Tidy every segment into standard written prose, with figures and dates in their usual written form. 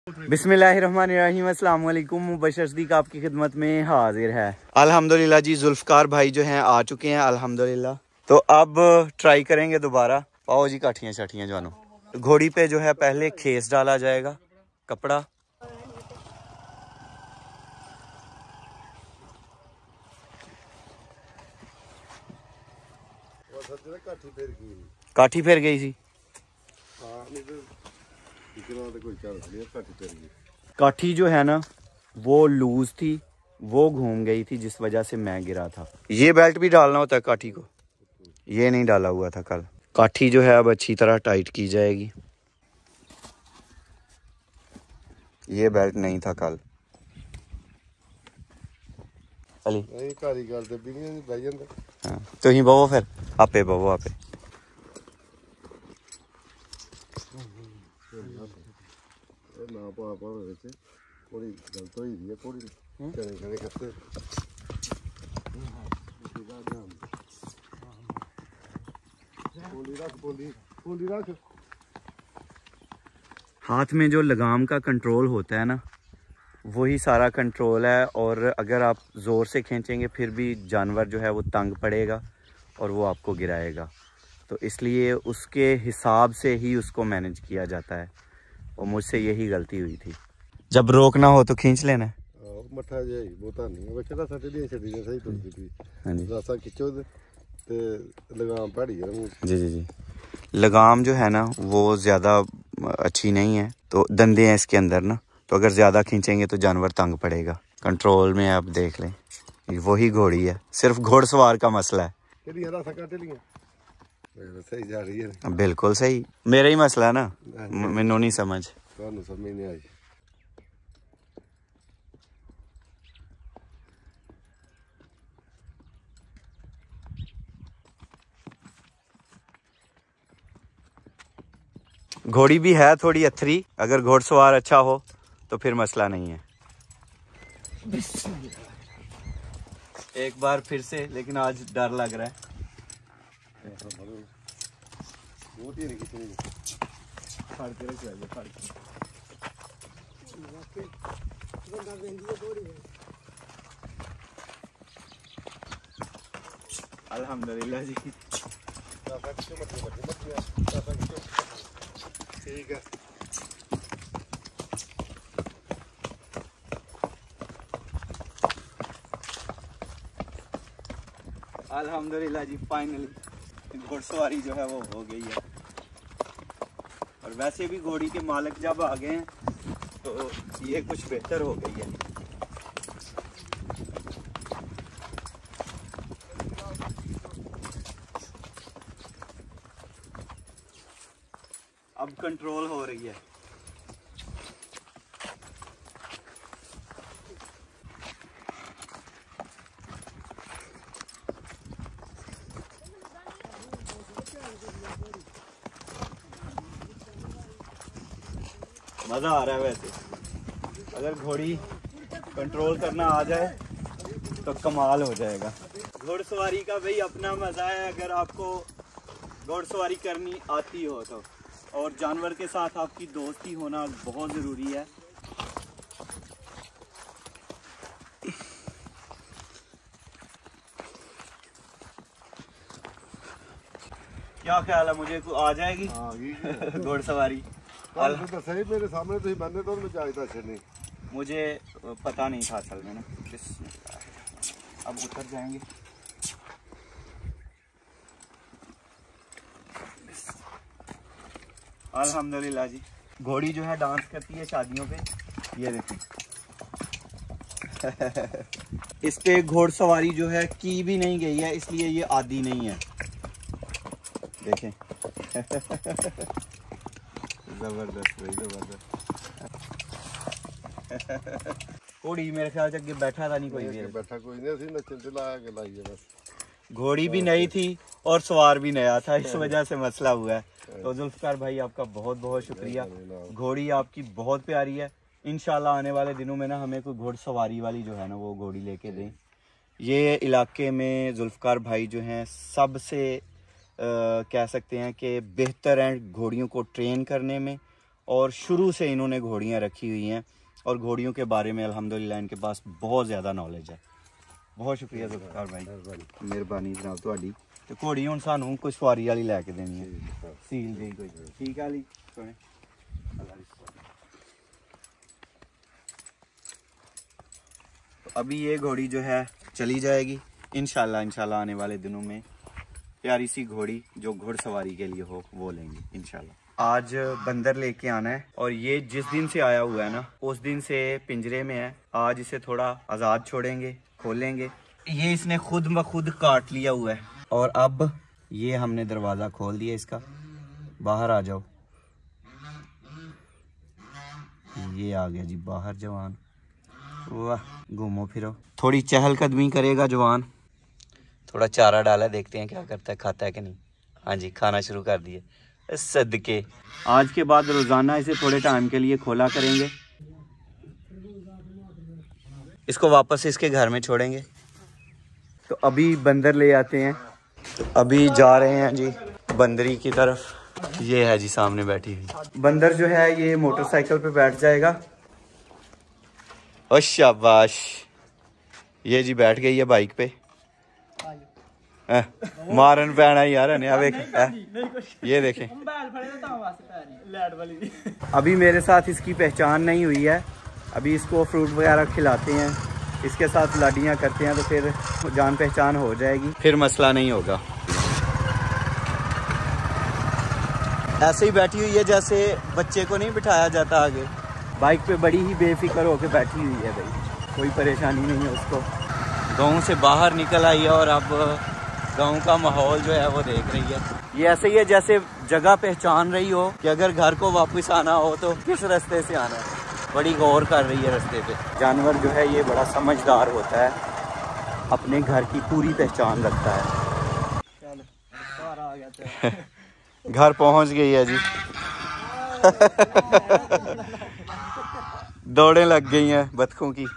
बिस्मिल्लाहिर्रहमानिर्रहीम, अस्सलाम वालेकुम। मुबशर सिद्दीक आपकी खिदमत में हाजिर है। अल्हम्दुलिल्लाह जी, जुल्फकार भाई जो हैं आ चुके हैं अल्हम्दुलिल्लाह। तो अब ट्राई करेंगे दोबारा। पाओ जी काठियाँ शाठियाँ जानो। घोड़ी पे जो है पहले खेस डाला जाएगा, कपड़ा। काठी फिर गई थी। काठी जो है ना वो लूज थी, वो घूम गई थी, जिस वजह से मैं गिरा था। ये बेल्ट भी डालना होता है काठी को, ये नहीं डाला हुआ था कल। काठी जो है अब अच्छी तरह टाइट की जाएगी। ये बेल्ट नहीं था कल। अली हाँ, तो ही बवो फिर आपे बवो आपे। हाथ में जो लगाम का कंट्रोल होता है ना, वही सारा कंट्रोल है। और अगर आप ज़ोर से खींचेंगे फिर भी जानवर जो है वो तंग पड़ेगा और वो आपको गिराएगा। तो इसलिए उसके हिसाब से ही उसको मैनेज किया जाता है, और मुझसे यही गलती हुई थी। जब रोकना हो तो खींच लेना है। जी जी जी। लगाम जो है ना वो ज़्यादा अच्छी नहीं है, तो दंदे हैं इसके अंदर ना, तो अगर ज़्यादा खींचेंगे तो जानवर तंग पड़ेगा। कंट्रोल में आप देख लें, वही घोड़ी है, सिर्फ घोड़सवार का मसला है। सही जा रही है, बिल्कुल सही। मेरा ही मसला है ना, मैनू नहीं समझ। घोड़ी भी है थोड़ी अथरी, अगर घोड़सवार अच्छा हो तो फिर मसला नहीं है। एक बार फिर से, लेकिन आज डर लग रहा है। अल्हम्दुलिल्लाह जी, ठीक है। अल्हम्दुलिल्लाह जी, फाइनली घुड़सवारी जो है वो हो गई है। और वैसे भी घोड़ी के मालिक जब आ गए हैं तो ये कुछ बेहतर हो गई है। अब कंट्रोल हो रही है। मज़ा आ रहा है। वैसे अगर घोड़ी कंट्रोल करना आ जाए तो कमाल हो जाएगा। घोड़सवारी का भाई अपना मज़ा है, अगर आपको घोड़सवारी करनी आती हो तो। और जानवर के साथ आपकी दोस्ती होना बहुत ज़रूरी है। क्या ख्याल है, मुझे आ जाएगी घोड़सवारी? तो सही मेरे सामने तो ही बंदे तो नहीं, मुझे पता नहीं था असल में ना। अब उतर जाएंगे। अल्हम्दुलिल्लाह जी, घोड़ी जो है डांस करती है शादियों पे, ये देखें। इस पे घोड़सवारी जो है की भी नहीं गई है, इसलिए ये आदी नहीं है। देखें जबरदस्त भाई, जबरदस्त। घोड़ी मेरे ख्याल से अगे बैठा था नहीं कोई भी, बैठा कोई नहीं, बस। घोड़ी भी नई थी और सवार भी नया था, इस वजह से मसला हुआ है। तो जुल्फकार भाई आपका बहुत बहुत शुक्रिया। घोड़ी आपकी बहुत प्यारी है। इंशाल्लाह आने वाले दिनों में ना हमें कोई घोड़सवारी वाली जो है ना वो घोड़ी लेके दें। ये इलाके में जुल्फकार भाई जो हैं सबसे कह सकते हैं कि बेहतर हैं घोड़ियों को ट्रेन करने में और शुरू से इन्होंने घोड़ियाँ रखी हुई हैं और घोड़ियों के बारे में अल्हम्दुलिल्लाह इनके पास बहुत ज़्यादा नॉलेज है। बहुत शुक्रिया ज़ुल्फ़िकार भाई, मेहरबानी जनाब तुहाडी। तो घोड़ी हुण सानू कोई सवारी वाली लैके देनी है, सील दी कोई, ठीक है अली सुने। तो अभी ये घोड़ी जो है चली जाएगी इंशाल्लाह आने वाले दिनों में प्यारी सी घोड़ी जो घुड़सवारी के लिए हो वो लेंगे इंशाल्लाह। आज बंदर लेके आना है और ये जिस दिन से आया हुआ है ना उस दिन से पिंजरे में है। आज इसे थोड़ा आज़ाद छोड़ेंगे, खोलेंगे। ये इसने खुद ब खुद काट लिया हुआ है और अब ये हमने दरवाज़ा खोल दिया इसका, बाहर आ जाओ। ये आ गया जी बाहर जवान, वाह घूमो फिरो। थोड़ी चहलकदमी करेगा जवान, थोड़ा चारा डाला, देखते हैं क्या करता है, खाता है कि नहीं। हाँ जी खाना शुरू कर दिए सदके। आज के बाद रोज़ाना इसे थोड़े टाइम के लिए खोला करेंगे, इसको वापस इसके घर में छोड़ेंगे। तो अभी बंदर ले आते हैं, तो अभी जा रहे हैं जी बंदरी की तरफ। ये है जी सामने बैठी हुई बंदर जो है ये मोटरसाइकिल पे बैठ जाएगा। और शाबाश, ये जी बैठ गई है बाइक पे। मारन पैना यार ने ये देखें। अभी मेरे साथ इसकी पहचान नहीं हुई है, अभी इसको फ्रूट वगैरह खिलाते हैं, इसके साथ लाडियाँ करते हैं तो फिर जान पहचान हो जाएगी, फिर मसला नहीं होगा। ऐसे ही बैठी हुई है जैसे बच्चे को नहीं बिठाया जाता आगे, बाइक पे बड़ी ही बेफिक्र होकर बैठी हुई है भाई, कोई परेशानी नहीं है उसको। गाँव से बाहर निकल आई है और अब गाँव का माहौल जो है वो देख रही है। ये ऐसे ही है जैसे जगह पहचान रही हो कि अगर घर को वापस आना हो तो किस रास्ते से आना है, बड़ी गौर कर रही है रास्ते पे। जानवर जो है ये बड़ा समझदार होता है, अपने घर की पूरी पहचान रखता है। घर पहुंच गई है जी। दौड़े लग गई हैं बतखों की।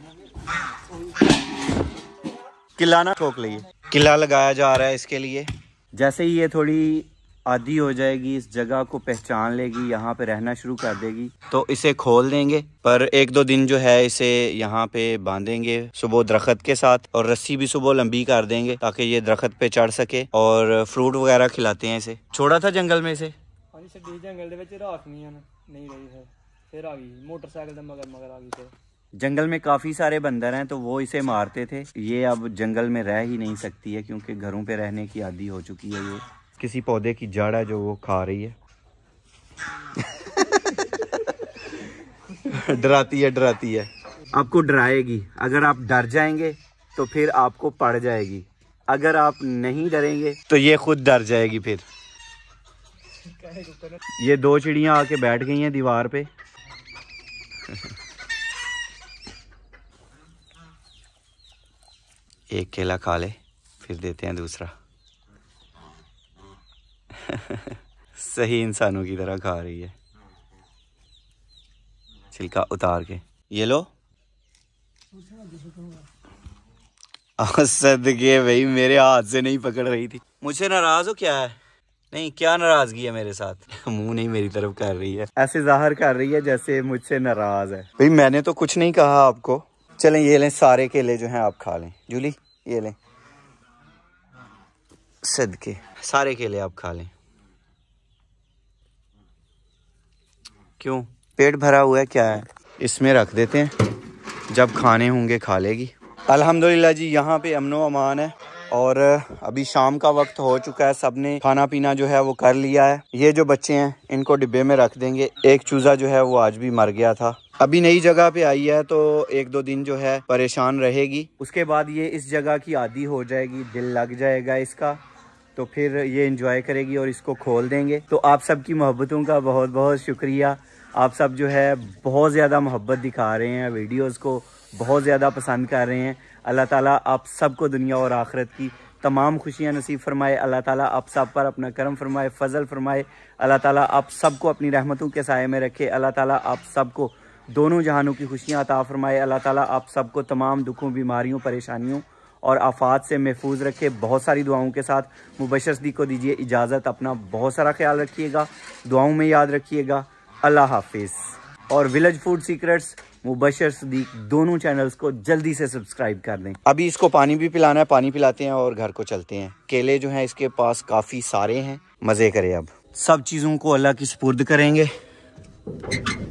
किला ना ठोक लिए, किला लगाया जा रहा है इसके लिए। जैसे ही ये थोड़ी आदी हो जाएगी, इस जगह को पहचान लेगी, यहाँ पे रहना शुरू कर देगी तो इसे खोल देंगे। पर 1-2 दिन जो है इसे यहाँ पे बांधेंगे सुबह दरख्त के साथ, और रस्सी भी सुबह लंबी कर देंगे ताकि ये दरख्त पे चढ़ सके, और फ्रूट वगैरह खिलाते हैं इसे। छोड़ा था जंगल में इसे, जंगल में काफ़ी सारे बंदर हैं तो वो इसे मारते थे। ये अब जंगल में रह ही नहीं सकती है क्योंकि घरों पे रहने की आदी हो चुकी है। ये किसी पौधे की जड़ है जो वो खा रही है। डराती है, आपको डराएगी। अगर आप डर जाएंगे तो फिर आपको पड़ जाएगी, अगर आप नहीं डरेंगे तो ये खुद डर जाएगी। फिर ये 2 चिड़ियाँ आके बैठ गई हैं दीवार पे। एक केला खा ले फिर देते हैं दूसरा। सही इंसानों की तरह खा रही है, छिलका उतार के। ये लो सदके भाई, मेरे हाथ से नहीं पकड़ रही थी। मुझसे नाराज हो क्या है? नहीं, क्या नाराजगी है मेरे साथ? मुंह नहीं मेरी तरफ कर रही है, ऐसे जाहिर कर रही है जैसे मुझसे नाराज है। भाई मैंने तो कुछ नहीं कहा आपको। चलें ये लें, सारे केले जो हैं आप खा लें। जूली ये लें, सदके सारे केले आप खा लें। क्यों, पेट भरा हुआ है क्या है? इसमें रख देते हैं, जब खाने होंगे खा लेगी। अल्हम्दुलिल्लाह जी यहाँ पे अमनो अमान है। और अभी शाम का वक्त हो चुका है, सबने खाना पीना जो है वो कर लिया है। ये जो बच्चे हैं इनको डिब्बे में रख देंगे। एक चूजा जो है वो आज भी मर गया था। अभी नई जगह पे आई है तो 1-2 दिन जो है परेशान रहेगी, उसके बाद ये इस जगह की आदी हो जाएगी, दिल लग जाएगा इसका, तो फिर ये एंजॉय करेगी और इसको खोल देंगे। तो आप सबकी मोहब्बतों का बहुत बहुत शुक्रिया। आप सब जो है बहुत ज़्यादा मोहब्बत दिखा रहे हैं, वीडियोज़ को बहुत ज़्यादा पसंद कर रहे हैं। अल्लाह ताला आप सबको दुनिया और आखिरत की तमाम खुशियाँ नसीब फरमाए। अल्लाह ताला आप सब पर अपना करम फरमाए, फजल फरमाए। अल्लाह ताला आप सबको अपनी रहमतों के साए में रखे। अल्लाह ताला आप सबको दोनों जहानों की खुशियाँ अता फरमाए। अल्लाह ताला आप सबको तमाम दुखों, बीमारियों, परेशानियों और आफात से महफूज रखे। बहुत सारी दुआओं के साथ मुबशर सदीक को दीजिए इजाज़त। अपना बहुत सारा ख्याल रखिएगा, दुआओं में याद रखिएगा। अल्लाह हाफिज। और village food secrets Mubashar Sadiq दोनों चैनल्स को जल्दी से सब्सक्राइब कर दें। अभी इसको पानी भी पिलाना है, पानी पिलाते हैं और घर को चलते हैं। केले जो हैं इसके पास काफ़ी सारे हैं, मज़े करें। अब सब चीज़ों को अल्लाह की सुपुर्द करेंगे।